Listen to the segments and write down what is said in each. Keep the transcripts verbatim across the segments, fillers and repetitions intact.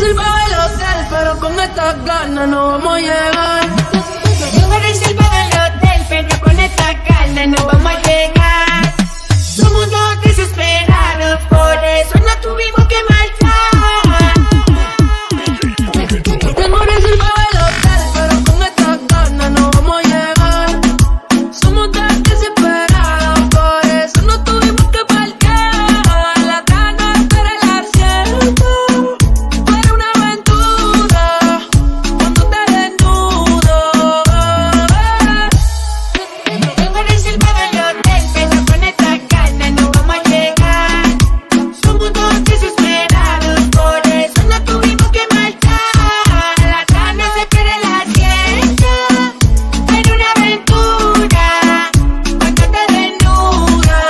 reservado el hotel, pero con estas ganas no vamos a llegar. Tengo reservado el hotel, pero con estas ganas no vamos a llegar. Somos dos desesperados, por eso no tuvimos que marchar. Tengo reservado el hotel, pero con estas ganas no vamos a llegar. Somos tan desesperados, por eso no tuvimos que parquear. La gana estar el asiento, fue una aventura cuando te desnudo. Tengo reservado el hotel, pero con estas ganas no vamos a llegar. Somos dos desesperados, por eso no tuvimos que marchar. La gana se pierde el asiento, era una aventura cuando te desnudo.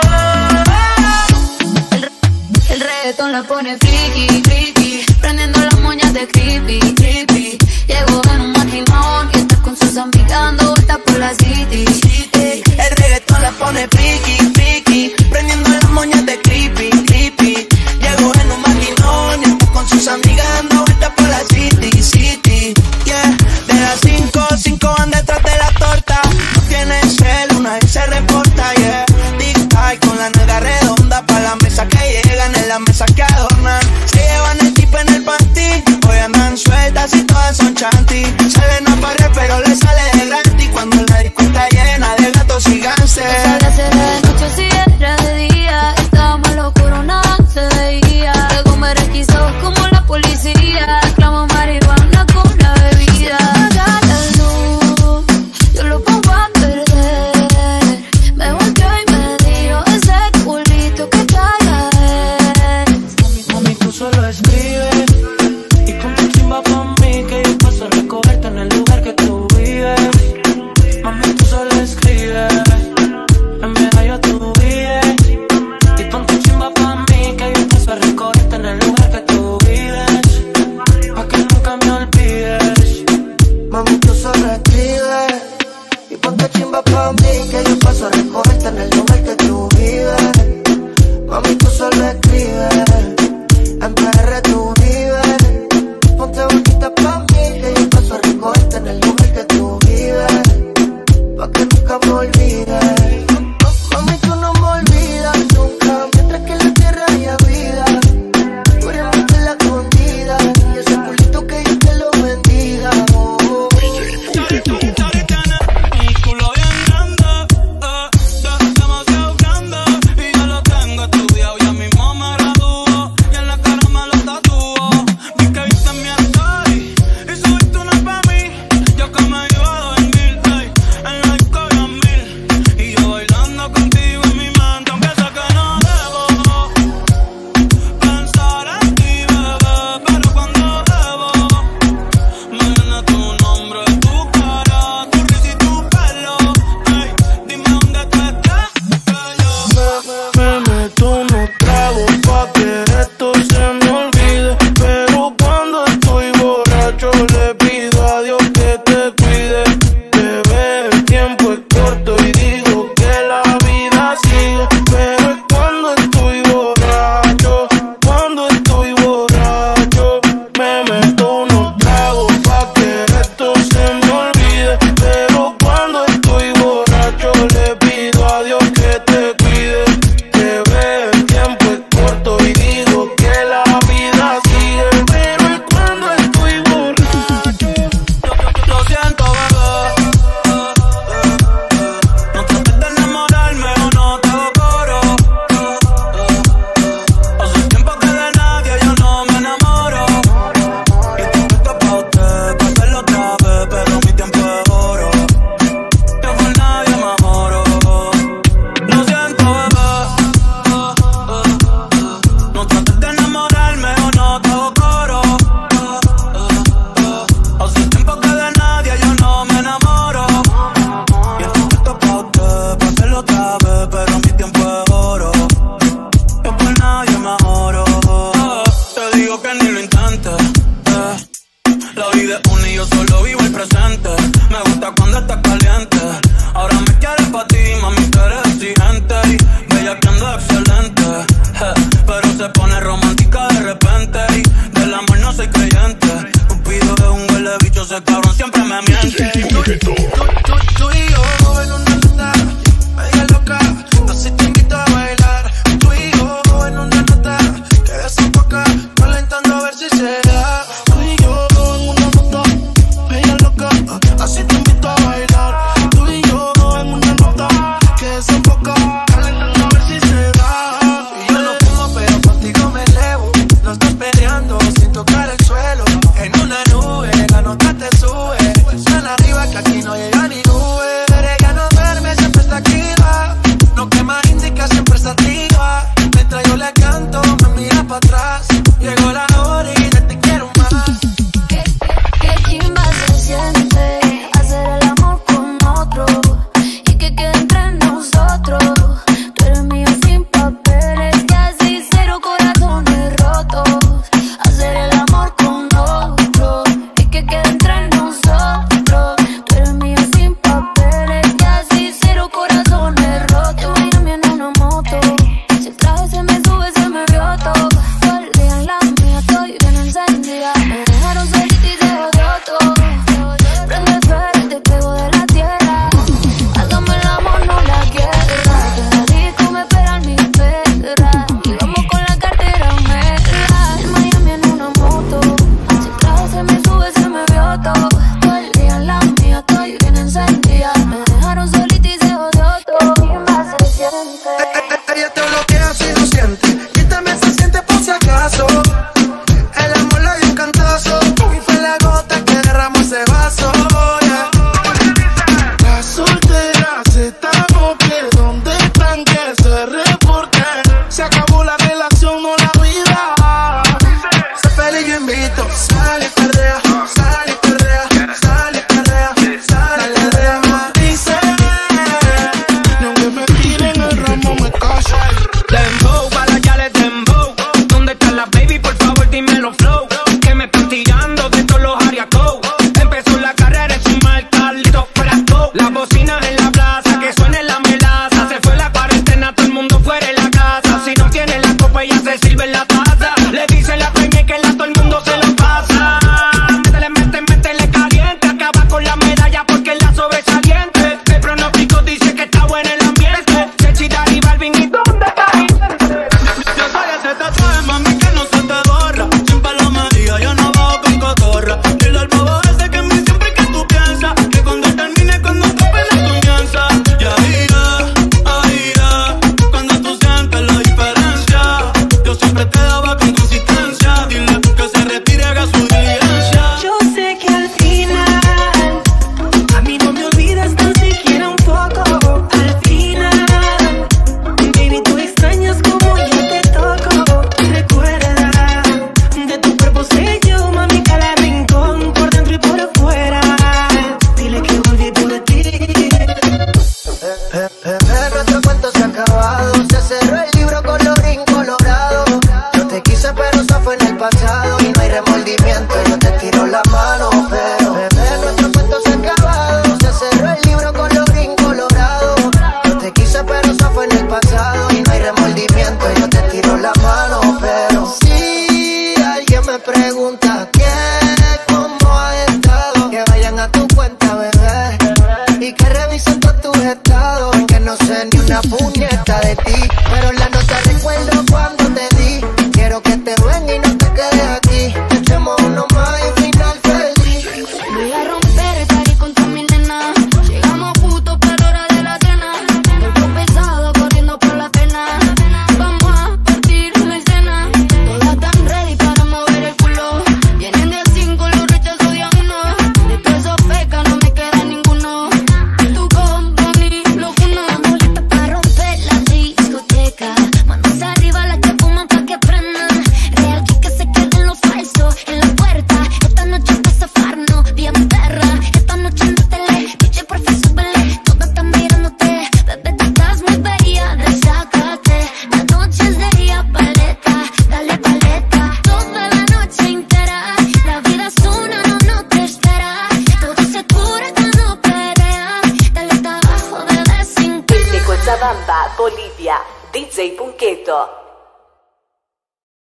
El reggaetón la pone friki, friki, prendiendo las moñas de creepy, creepy. Llegó en un maquinón y está con sus amigas dando vueltas por la city. El reggaetón la pone friki, friki, prendiendo las moñas de creepy, creepy. Llegó en un maquinón y está con sus amigas dando vueltas por la city, city. Yeah, de las cinco, cinco van detrás de la torta. No tiene cel, una vez se reporta, yeah. Tic-tac con la nalga redonda pa' la mesa que llegan, en la mesa que adornan. Se llevan el tip en el panty, hoy andan sueltas y todas son chanty. Salen a parir pero le sale de gratis cuando la disco está llena de gatos y ganses. Sale a ser de noche si era de día, estábamos locos, nada se veía. Luego me requisó como la policía, clamo marihuana con la bebida. Apaga la luz, yo lo pongo a perder. Me volteó y me dijo ese culito que trae. Mami, tú solo escribes y con tu chimba pa' mí, que yo paso a recogerte en el lugar que tú vives. Mami, tú solo escribes, en Medallo tú vives. Y con tu chimba pa' mí, que yo paso a recogerte en el lugar que tú vives. Bolivia, D J Punqueto.